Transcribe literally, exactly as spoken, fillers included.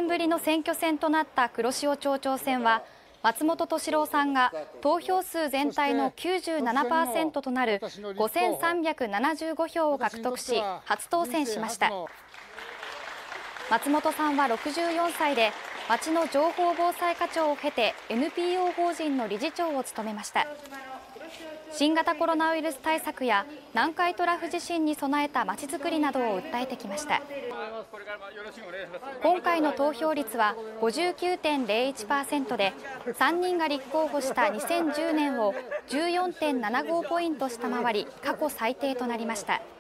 ぶりの選挙戦となった黒潮町長選は、松本敏郎さんが投票数全体の きゅうじゅうななパーセント となるごせんさんびゃくななじゅうごひょうを獲得し、初当選しました。松本さんはろくじゅうよんさいで、町の情報防災課長を経て エヌピーオー 法人の理事長を務めました。新型コロナウイルス対策や南海トラフ地震に備えたまちづくりなどを訴えてきました。今回の投票率は ごじゅうきゅうてんゼロいちパーセント で、さんにんが立候補したにせんじゅうねんを じゅうよんてんななごポイント下回り、過去最低となりました。